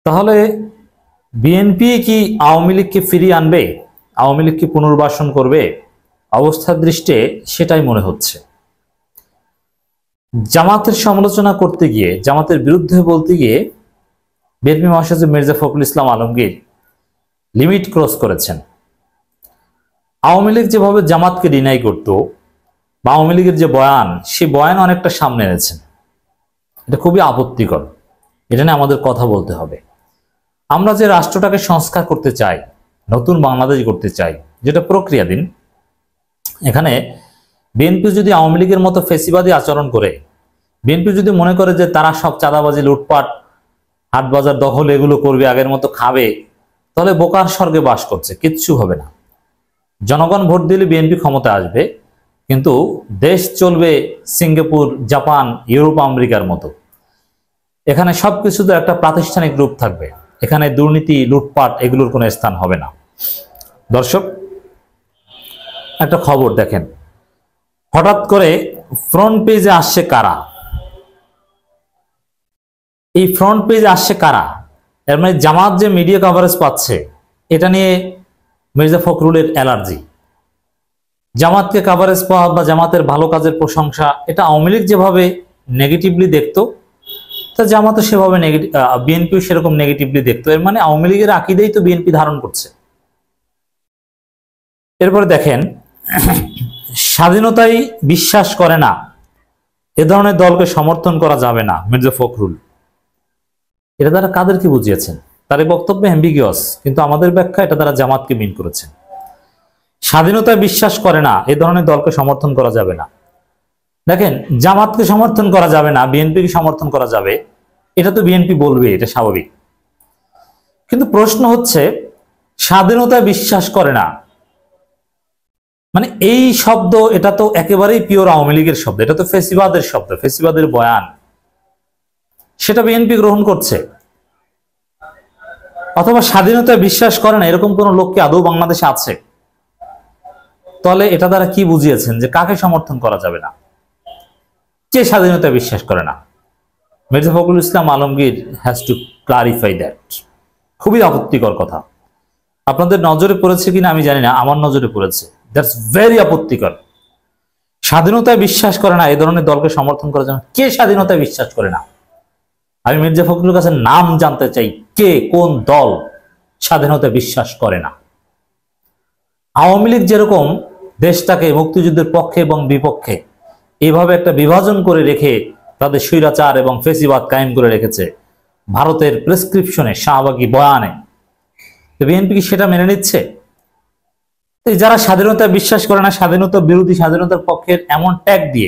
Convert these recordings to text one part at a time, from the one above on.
তাহলে বিএনপি কি আওয়ামী লীগকে ফিরিয়ে আনবে? আওয়ামী লীগ কি পুনর্বাসন করবে? অবস্থার দৃষ্টে সেটাই মনে হচ্ছে। জামাতের সমালোচনা করতে গিয়ে, জামাতের বিরুদ্ধে বলতে গিয়ে বিএনপি মহাসচিব মির্জা ফখরুল ইসলাম আলমগীর লিমিট ক্রস করেছেন। আওয়ামী লীগ যেভাবে জামাতকে ডিনাই করত বা আওয়ামী লীগের যে বয়ান, সেই বয়ান অনেকটা সামনে এনেছেন। এটা খুবই আপত্তিকর। এটা নিয়ে আমাদের কথা বলতে হবে। আমরা যে রাষ্ট্রটাকে সংস্কার করতে চাই, নতুন বাংলাদেশ করতে চাই, যেটা প্রক্রিয়াধীন, এখানে বিএনপি যদি আওয়ামী লীগের মতো ফেসিবাদী আচরণ করে, বিএনপি যদি মনে করে যে তারা সব চাঁদাবাজি, লুটপাট, হাট বাজার দখল এগুলো করবে, আগের মতো খাবে, তাহলে বোকার স্বর্গে বাস করছে, কিচ্ছু হবে না। জনগণ ভোট দিলে বিএনপি ক্ষমতায় আসবে, কিন্তু দেশ চলবে সিঙ্গাপুর, জাপান, ইউরোপ, আমেরিকার মতো। এখানে সবকিছুতে একটা প্রাতিষ্ঠানিক রূপ থাকবে। এখানে দুর্নীতি, লুটপাট এগুলোর কোনো স্থান হবে না। দর্শক, একটা খবর দেখেন, হঠাৎ করে ফ্রন্ট পেজে আসছে কারা? এই ফ্রন্ট পেজে আসছে কারা? এর মানে জামাত যে মিডিয়া কভারেজ পাচ্ছে, এটা নিয়ে মির্জা ফখরুলের অ্যালার্জি। জামাতকে কভারেজ পাওয়া বা জামাতের ভালো কাজের প্রশংসা, এটা আওয়ামী লীগ যেভাবে নেগেটিভলি দেখতো, তা জামাতও সেভাবে বিএনপিও সেরকম নেগেটিভলি দেখতো। এর মানে আওয়ামী লীগের আকীদাই তো বিএনপি ধারণ করছে। এরপরে দেখেন, স্বাধীনতায় বিশ্বাস করে না, এ ধরনের দলকে সমর্থন করা যাবে না, মির্জা ফখরুল। এটা তারা কাদেরকে বুঝিয়েছেন? তার এই বক্তব্য অ্যাম্বিগিয়াস, কিন্তু আমাদের ব্যাখ্যা এটা তারা জামাতকে মিন করেছেন। স্বাধীনতায় বিশ্বাস করে না, এ ধরনের দলকে সমর্থন করা যাবে না। দেখেন, জামাতকে সমর্থন করা যাবে না, বিএনপিকে সমর্থন করা যাবে, এটা তো বিএনপি বলবে, এটা স্বাভাবিক। কিন্তু প্রশ্ন হচ্ছে, স্বাধীনতায় বিশ্বাস করে না মানে এই শব্দ, এটা তো একেবারেই পিওর আওয়ামী লীগের শব্দ, এটা তো ফেসিবাদের শব্দ, ফেসিবাদের বয়ান, সেটা বিএনপি গ্রহণ করছে। অথবা স্বাধীনতায় বিশ্বাস করে না এরকম কোন লোক কি আদৌ বাংলাদেশে আছে? তাহলে এটা দ্বারা কি বুঝিয়েছেন যে কাকে সমর্থন করা যাবে না? কে স্বাধীনতায় বিশ্বাস করে না? Mirza Fakhrul Islam Alamgir has to clarify that. খুবই আপত্তিকর কথা। আপনাদের নজরে পড়েছে কিনা আমি জানি না, আমার নজরে পড়েছে। দ্যাটস ভেরি আপত্তিকর। স্বাধীনতায় বিশ্বাস করে না, এই ধরনের দলকে সমর্থন করার জন্য কে স্বাধীনতায় বিশ্বাস করে না? আমি মির্জা ফখরুলের কাছে নাম জানতে চাই, কে, কোন দল স্বাধীনতায় বিশ্বাস করে না? আওয়ামী লীগ যেরকম দেশটাকে মুক্তিযুদ্ধের পক্ষে এবং বিপক্ষে এইভাবে একটা বিভাজন করে রেখে তাদের স্বৈরাচার এবং ফেসিবাদ কায়েম করে রেখেছে ভারতের প্রেসক্রিপশনে, শাহবাগী বয়ানে, বিএনপি কি সেটা মেনে নিচ্ছে? যারা স্বাধীনতায় বিশ্বাস করে না, স্বাধীনতা বিরোধী, স্বাধীনতার পক্ষের এমন ট্যাগ দিয়ে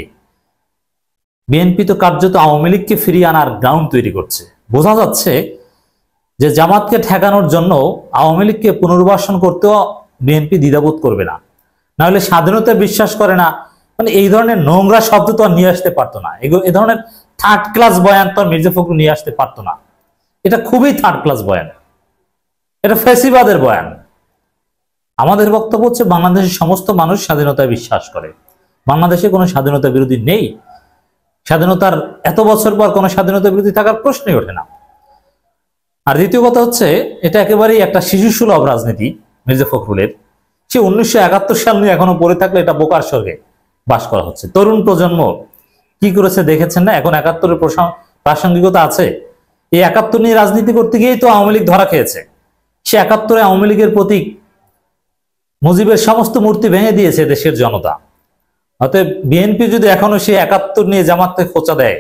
বিএনপি তো কার্যত আওয়ামী লীগকে ফিরিয়ে আনার গ্রাউন্ড তৈরি করছে। বোঝা যাচ্ছে যে জামাতকে ঠেকানোর জন্য আওয়ামী লীগকে পুনর্বাসন করতেও বিএনপি দ্বিধাবোধ করবে না। নাহলে স্বাধীনতায় বিশ্বাস করে না মানে এই ধরনের নোংরা শব্দ তো আর নিয়ে আসতে পারতো না। এ ধরনের থার্ড ক্লাস বয়ান তো আর মির্জা ফখরুল নিয়ে আসতে পারতো না। এটা খুবই থার্ড ক্লাস বয়ান, এটা ফ্যাসিবাদের বয়ান। আমাদের বক্তব্য হচ্ছে, বাংলাদেশের সমস্ত মানুষ স্বাধীনতায় বিশ্বাস করে, বাংলাদেশে কোনো স্বাধীনতা বিরোধী নেই। স্বাধীনতার এত বছর পর কোনো স্বাধীনতা বিরোধী থাকার প্রশ্নই ওঠে না। আর দ্বিতীয় কথা হচ্ছে, এটা একেবারেই একটা শিশুসুলভ রাজনীতি মির্জা ফখরুলের। সে 1971 সাল নিয়ে এখনো পড়ে থাকলে এটা বোকার স্বর্গে বাস করা হচ্ছে। তরুণ প্রজন্ম কি করেছে দেখেছেন না? এখন 71-এর প্রাসঙ্গিকতা আছে। এই 71 নিয়ে রাজনীতি করতে গিয়েই তো আওয়ামী লীগ ধরা খেয়েছে। সে 71-এ আওয়ামী লীগের প্রতীক মুজিবের সমস্ত মূর্তি ভেঙে দিয়েছে দেশের জনতা। অতএব বিএনপি যদি এখনো সে 71 নিয়ে জামাতকে খোঁচা দেয়,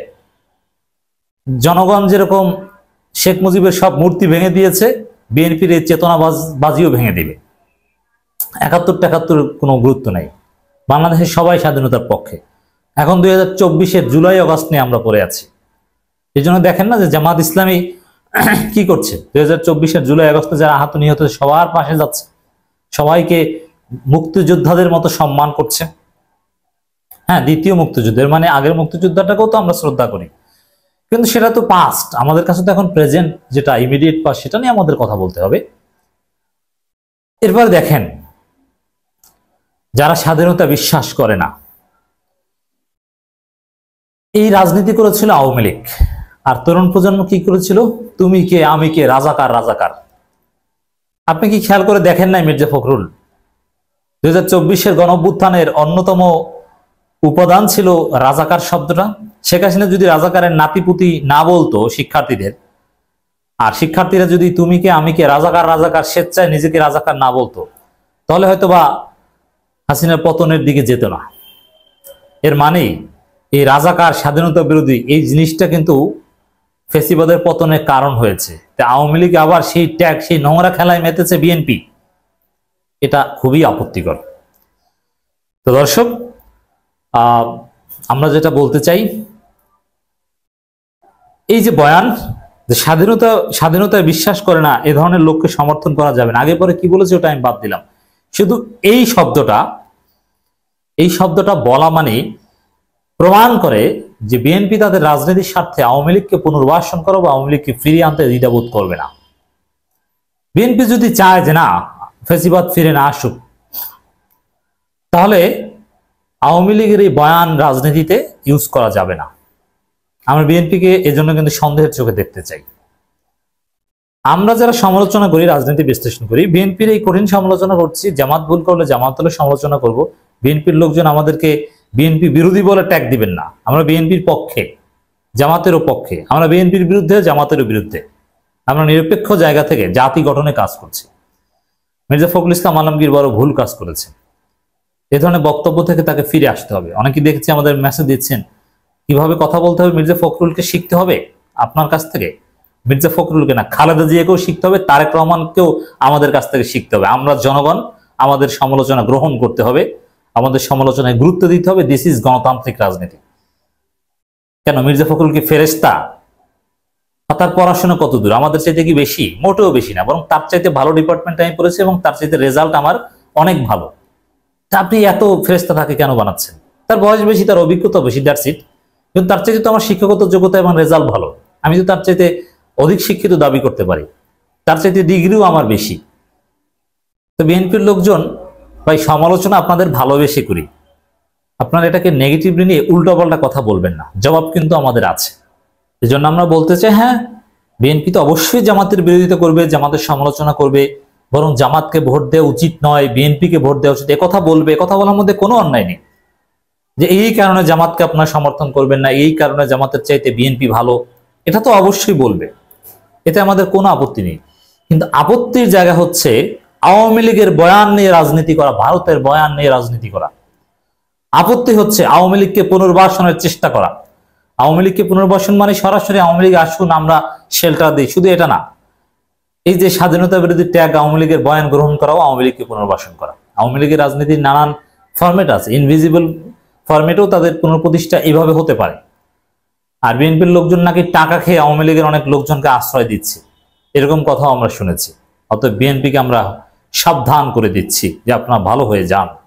জনগণ যেরকম শেখ মুজিবের সব মূর্তি ভেঙে দিয়েছে, বিএনপির এই চেতনাবাজিও ভেঙে দিবে। 71 কোনো গুরুত্ব নাই। বাংলাদেশের সবাই স্বাধীনতার পক্ষে। এখন 2024-এর জুলাই আগস্ট নিয়ে আমরা পড়ে আছি। এই জন্য দেখেন না যে জামাত ইসলামী কি করছে? 2024-এর জুলাই আগস্টে যারা আহত নিহত সবার পাশে যাচ্ছে, সবাইকে মুক্তিযোদ্ধাদের মতো সম্মান করছে। হ্যাঁ, দ্বিতীয় মুক্তিযুদ্ধের মানে আগের মুক্তিযোদ্ধাটাকেও তো আমরা শ্রদ্ধা করি, কিন্তু সেটা তো পাস্ট। আমাদের কাছে তো এখন প্রেজেন্ট, যেটা ইমিডিয়েট পাস্ট, সেটা নিয়ে আমাদের কথা বলতে হবে। এরপর দেখেন, যারা স্বাধীনতা বিশ্বাস করে না, এই রাজনীতি করেছিল আওয়ামী লীগ। আর তরুণ প্রজন্ম কি করেছিল? তুমি কে, আমি কে, রাজাকার রাজাকার। আপনি কি খেয়াল করে দেখেন নাই মির্জা ফখরুল 2024-এর গণঅভ্যুত্থানের অন্যতম উপাদান ছিল রাজাকার শব্দটা। শেখ হাসিনা যদি রাজাকারের নাতিপুতি না বলতো শিক্ষার্থীদের, আর শিক্ষার্থীরা যদি তুমি কে আমি কে রাজাকার রাজাকার স্বেচ্ছায় নিজেকে রাজাকার না বলতো, তাহলে হয়তো বা হাসিনার পতনের দিকে যেত না। এর মানে এই রাজাকার স্বাধীনতা বিরোধী এই জিনিসটা কিন্তু ফেসিবাদের পতনের কারণ হয়েছে। আওয়ামী লীগ আবার সেই ট্যাগ, সেই নোংরা খেলায় মেতেছে বিএনপি। এটা খুবই আপত্তিকর। তো দর্শক, আমরা যেটা বলতে চাই, এই যে বয়ান যে স্বাধীনতায় বিশ্বাস করে না, এ ধরনের লোককে সমর্থন করা যাবে না, আগে পরে কি বলেছে ওটা আমি বাদ দিলাম। শুধু এই শব্দটা বলা মানে প্রমাণ করে যে বিএনপি তাদের রাজনীতির স্বার্থে আওয়ামী লীগকে পুনর্বাসন করা বা আওয়ামী লীগকে ফিরিয়ে আনতে দ্বিধাবোধ করবে না। বিএনপি যদি চায় যে না, ফেসিবাদ ফিরে না আসুক, তাহলে আওয়ামী লীগের এই বয়ান রাজনীতিতে ইউজ করা যাবে না। আমরা বিএনপিকে এজন্য কিন্তু সন্দেহের চোখে দেখতে চাই। আমরা যারা সমালোচনা করি, রাজনীতি বিশ্লেষণ করি, বিএনপির এই কঠিন সমালোচনা করছি। জামাত ভুল করলে জামাত দলের সমালোচনা করব। বিএনপির লোকজন আমাদেরকে বিএনপি বিরোধী বলে ট্যাগ দিবেন না। আমরা বিএনপির পক্ষে, জামাতেরও পক্ষে। আমরা বিএনপির বিরুদ্ধে, জামাতেরও বিরুদ্ধে। আমরা নিরপেক্ষ জায়গা থেকে জাতি গঠনে কাজ করছি। মির্জা ফখরুল ইসলাম আলমগীর বড় ভুল কাজ করেছে। এ ধরনের বক্তব্য থেকে তাকে ফিরে আসতে হবে। অনেকে দেখছি আমাদের মেসেজ দিচ্ছেন, কিভাবে কথা বলতে হবে মির্জা ফখরুলকে শিখতে হবে আপনার কাছ থেকে। মির্জা ফখরুলকে না, খালেদা জিয়াকেও শিখতে হবে, তারেক রহমানকেও আমাদের কাছ থেকে শিখতে হবে। আমরা জনগণ, আমাদের সমালোচনা গ্রহণ করতে হবে, আমাদের সমালোচনায় গুরুত্ব দিতে হবে। দিস ইজ গণতান্ত্রিক রাজনীতি। কেন মির্জা ফখরুল কি ফেরেশতা? তার পড়াশোনা কত দূর? আমাদের চাইতে কি বেশি? মোটেও বেশি না, বরং তার চাইতে ভালো ডিপার্টমেন্ট আমি পড়েছি এবং তার চাইতে রেজাল্ট আমার অনেক ভালো। তা আপনি এত ফেরেশতা তাকে কেন বানাচ্ছেন? তার বয়স বেশি, তার অভিজ্ঞতা বেশি, দ্যাটস ইট। কিন্তু তার চাইতে তো আমার শিক্ষাগত যোগ্যতা এবং রেজাল্ট ভালো। আমি তো তার চাইতে অধিক শিক্ষিত দাবি করতে পারি, তার চাইতে ডিগ্রিও আমার বেশি। তো বিএনপির লোকজন, ভাই সমালোচনা আপনাদের ভালোবেসে করি, আপনারা এটাকে নেগেটিভলি নিয়ে উল্টাপাল্টা কথা বলবেন না। জবাব কিন্তু আমাদের আছে। এই জন্য আমরা বলতে চাই, হ্যাঁ বিএনপি তো অবশ্যই জামাতের বিরোধিতা করবে, জামাতের সমালোচনা করবে, বরং জামাতকে ভোট দেওয়া উচিত নয়, বিএনপিকে ভোট দেওয়া উচিত, কথা বলবে। কথা বলার মধ্যে কোনো অন্যায় নেই যে এই কারণে জামাতকে আপনার সমর্থন করবেন না, এই কারণে জামাতের চাইতে বিএনপি ভালো, এটা তো অবশ্যই বলবে। এতে আমাদের কোনো আপত্তি নেই। কিন্তু আপত্তির জায়গা হচ্ছে আওয়ামী লীগের বয়ান নিয়ে রাজনীতি করা, ভারতের বয়ান নিয়ে রাজনীতি করা। আপত্তি হচ্ছে আওয়ামী লীগকে পুনর্বাসনের চেষ্টা করা। আওয়ামী লীগকে পুনর্বাসন মানে সরাসরি আওয়ামী লীগ আসুন, আমরা শেল্টার দিই, শুধু এটা না। এই যে স্বাধীনতা বিরোধী ট্যাগ, আওয়ামী লীগের বয়ান গ্রহণ করাও আওয়ামী লীগকে পুনর্বাসন করা। আওয়ামী লীগের রাজনীতির নানান ফরম্যাট আছে, ইনভিজিবল ফরম্যাটেও তাদের পুনঃপ্রতিষ্ঠা এইভাবে হতে পারে। আর বিএনপির লোকজন নাকি টাকা খেয়ে আওয়ামী লীগের অনেক লোকজনকে আশ্রয় দিচ্ছে, এরকম কথাও আমরা শুনেছি। অতএব বিএনপিকে আমরা সাবধান করে দিচ্ছি যে আপনারা ভালো হয়ে যান।